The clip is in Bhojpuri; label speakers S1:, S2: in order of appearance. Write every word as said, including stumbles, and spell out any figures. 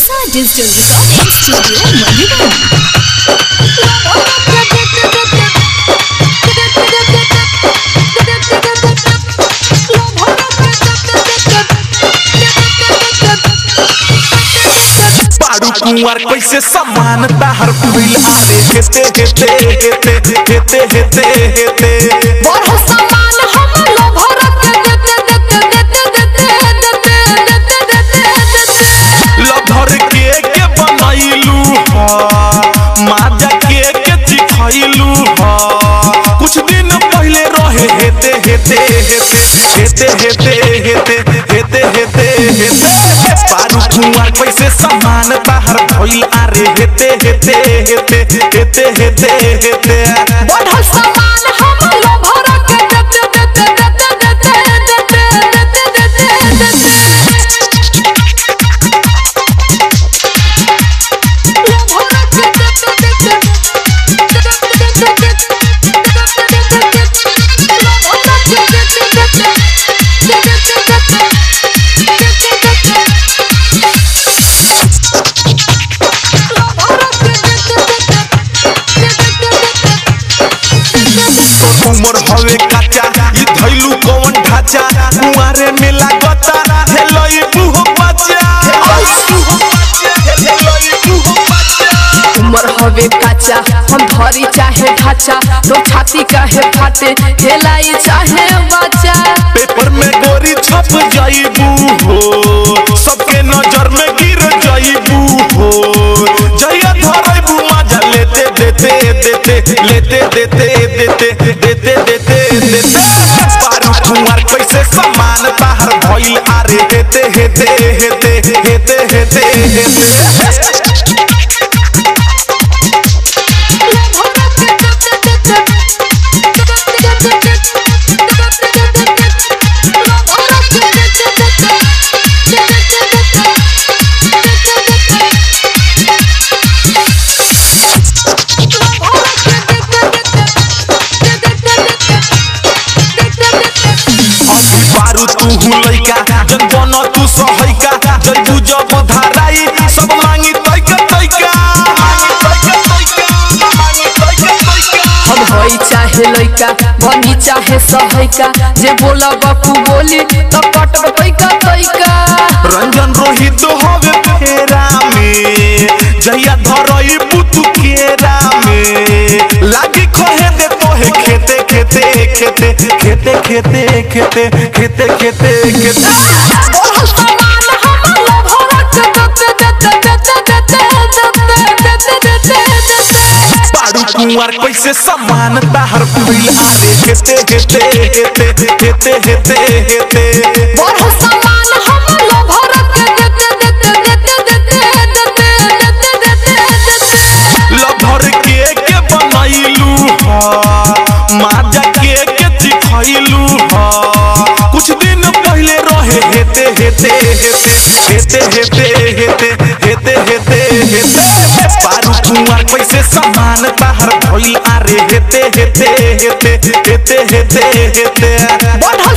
S1: Lisa Digital Recording Studio, Madhuban.
S2: कुंवर कैसे समान बाहर फूल आवे हेते हेते हेते हेते हेते हेते
S1: बड़ समान हम लोभर के देते देते देते देते देते देते
S2: लोभर के के बनाइलू ह माजा के के चिखाइलू ह कुछ दिन पहले रहे हेते हेते हेते हेते हेते हेते हेते हेते पारू कुंवर कैसे समान बाहर भइल आरे हेते हेते हेते हेते हेते हेते
S1: बड़ समान हम लोभर के देते देते देते देते देते देते
S2: उमर हवे काचा ई धइलू कौन ढाचा कुआरे में लागता हेलोई बुहो बच्चा हेलोई बुहो बच्चा
S1: उमर हवे काचा हम धरी चाहे ढाचा तो छाती काहे फाटे हेलाई चाहे बच्चा
S2: पेपर में गोरी छप जाइबू हो सबके नजर में गिर जाइबू हो जया धरइबू मजा लेते देते देते लेते देते देते देते देते देते पारू कुंवर कैसे समान बाहर भइल आरे हेते हेते हेते हेते हेते हेते तू लइका जन बन तू सहैका जइबू जब धाराई सब मांगी तइका तइका मांगी तइका तइका मांगी तइका तइका
S1: हम होई चाहे लइका बनी चाहे सहैका जे बोला बापू बोली तो पटब तइका तइका
S2: रंजन रोहित हवे फेरा में जया धरई पुतु केरा में लागी खोहे दे तोहे खेते खेते खेते खेते खेते खेते खेते खेते खेते
S1: बड़ समान हम लोभर के देते देते देते देते देते देते
S2: पारू कुंवर कैसे समान बाहर फूल आवे हेते हेते हेते हेते हेते हेते
S1: बड़ समान हम लोभर के देते देते देते देते देते देते
S2: लोभर के के बनाइलू ह माजा के के चिखाइलू ह कुछ दिन पहले रहे हेते हेते हेते हेते हेते हेते हेते हेते पारू कुंवर कैसे समान बाहर भइल आरे हेते हेते हेते हेते हेते हेते
S1: बड़